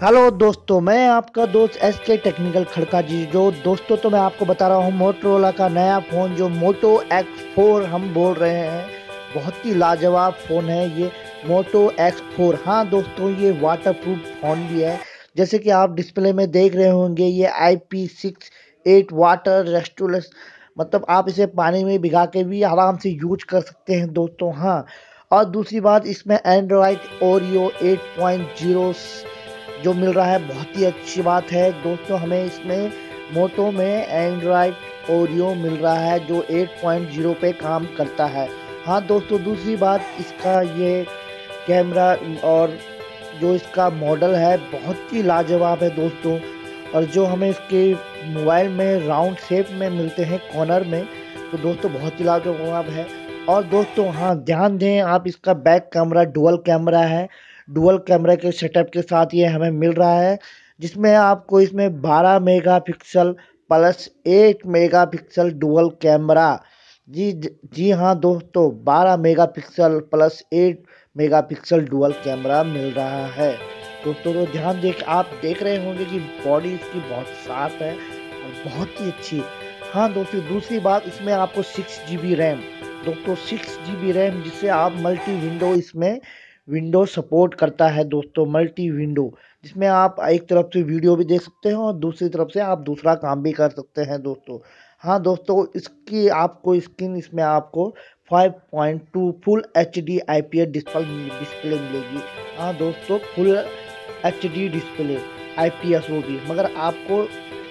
Hello दोस्तों, मैं आपका दोस्त एसके टेक्निकल खड़का जी। जो दोस्तों तो मैं आपको बता रहा हूँ मोटरोला का नया फ़ोन जो मोटो X4 हम बोल रहे हैं, बहुत ही लाजवाब फ़ोन है ये मोटो X4। हाँ दोस्तों, ये वाटरप्रूफ फ़ोन भी है। जैसे कि आप डिस्प्ले में देख रहे होंगे, ये IP68 वाटर रेस्टोरेंस, मतलब आप इसे पानी में भिगा के भी आराम से यूज कर सकते हैं दोस्तों। हाँ, और दूसरी बात, इसमें एंड्रॉयड ओरियो 8.0 जो मिल रहा है, बहुत ही अच्छी बात है दोस्तों। हमें इसमें मोटो में एंड्रॉयड ओरियो मिल रहा है जो 8.0 पे काम करता है। हाँ दोस्तों, दूसरी बात, इसका ये कैमरा और जो इसका मॉडल है बहुत ही लाजवाब है दोस्तों। और जो हमें इसके मोबाइल में राउंड शेप में मिलते हैं कॉर्नर में, तो दोस्तों बहुत ही लाजवाब है। और दोस्तों हाँ, ध्यान दें आप, इसका बैक कैमरा डुअल कैमरा है। डुअल कैमरा के सेटअप के साथ ये हमें मिल रहा है, जिसमें आपको इसमें 12 megapixel plus 8 megapixel dual camera, जी जी हाँ दोस्तों, 12 megapixel plus 8 megapixel dual camera मिल रहा है दोस्तों। तो ध्यान देख, आप देख रहे होंगे कि बॉडी इसकी बहुत साफ है और बहुत ही अच्छी। हाँ दोस्तों, दूसरी बात, इसमें आपको 6 GB रैम दोस्तों, 6 GB रैम, जिससे आप मल्टी विंडो, इसमें विंडो सपोर्ट करता है दोस्तों, मल्टी विंडो, जिसमें आप एक तरफ से वीडियो भी देख सकते हैं और दूसरी तरफ से आप दूसरा काम भी कर सकते हैं दोस्तों। हाँ दोस्तों, इसकी आपको स्क्रीन, इसमें आपको 5.2 फुल HD IPS डिस्प्ले मिलेगी। हाँ दोस्तों, फुल HD डिस्प्ले IPS वो भी, मगर आपको,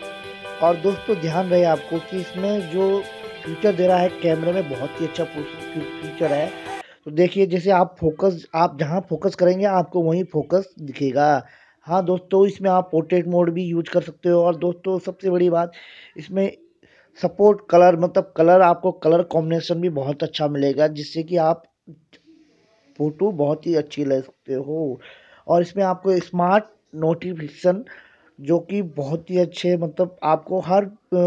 और दोस्तों ध्यान रहे आपको कि इसमें जो फीचर दे रहा है कैमरे में, बहुत ही अच्छा फीचर है। तो देखिए, जैसे आप जहाँ फोकस करेंगे आपको वहीं फोकस दिखेगा। हाँ दोस्तों, इसमें आप पोर्ट्रेट मोड भी यूज कर सकते हो। और दोस्तों सबसे बड़ी बात, इसमें सपोर्ट कलर, मतलब कलर, आपको कलर कॉम्बिनेशन भी बहुत अच्छा मिलेगा, जिससे कि आप फोटो बहुत ही अच्छी ले सकते हो। और इसमें आपको स्मार्ट नोटिफिकेशन, जो कि बहुत ही अच्छे, मतलब आपको हर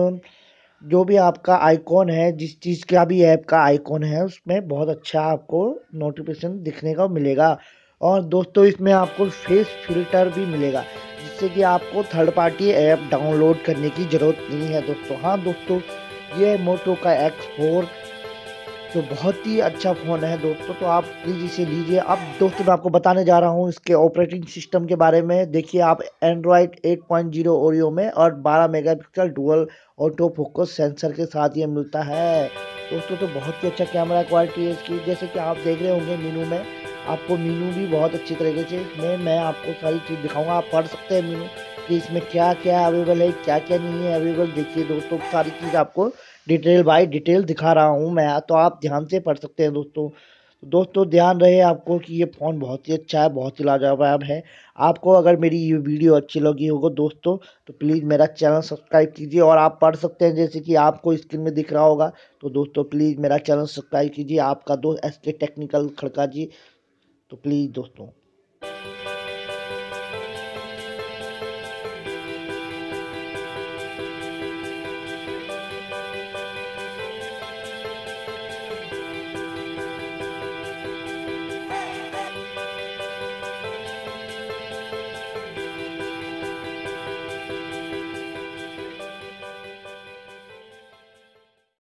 जो भी आपका आइकॉन है, जिस चीज़ का भी ऐप का आइकॉन है, उसमें बहुत अच्छा आपको नोटिफिकेशन दिखने का मिलेगा। और दोस्तों इसमें आपको फेस फिल्टर भी मिलेगा, जिससे कि आपको थर्ड पार्टी ऐप डाउनलोड करने की ज़रूरत नहीं है दोस्तों। हाँ दोस्तों, ये मोटो का X4 तो बहुत ही अच्छा फ़ोन है दोस्तों, तो आप प्लीज़ इसे लीजिए। अब दोस्तों मैं आपको बताने जा रहा हूँ इसके ऑपरेटिंग सिस्टम के बारे में। देखिए आप, एंड्रॉयड 8.0 ओरियो में और 12 megapixel dual auto focus sensor के साथ ये मिलता है दोस्तों। तो बहुत ही अच्छा कैमरा क्वालिटी है इसकी। जैसे कि आप देख रहे होंगे मीनू में, आपको मीनू भी बहुत अच्छी तरीके से, इसमें मैं आपको सारी चीज़ दिखाऊंगा, आप पढ़ सकते हैं मीनू कि इसमें क्या क्या अवेलेबल है, क्या क्या नहीं है अवेलेबल। देखिए दोस्तों, सारी चीज़ आपको डिटेल बाय डिटेल दिखा रहा हूँ मैं, तो आप ध्यान से पढ़ सकते हैं दोस्तों। दोस्तों ध्यान रहे आपको कि ये फ़ोन बहुत ही अच्छा है, बहुत ही लाजवाब है। आपको अगर मेरी ये वीडियो अच्छी लगी होगा दोस्तों, तो प्लीज़ मेरा चैनल सब्सक्राइब कीजिए। और आप पढ़ सकते हैं, जैसे कि आपको स्क्रीन में दिख रहा होगा। तो दोस्तों प्लीज़ मेरा चैनल सब्सक्राइब कीजिए। आपका दोस्त SK टेक्निकल खड़का जी। तो प्लीज़ दोस्तों।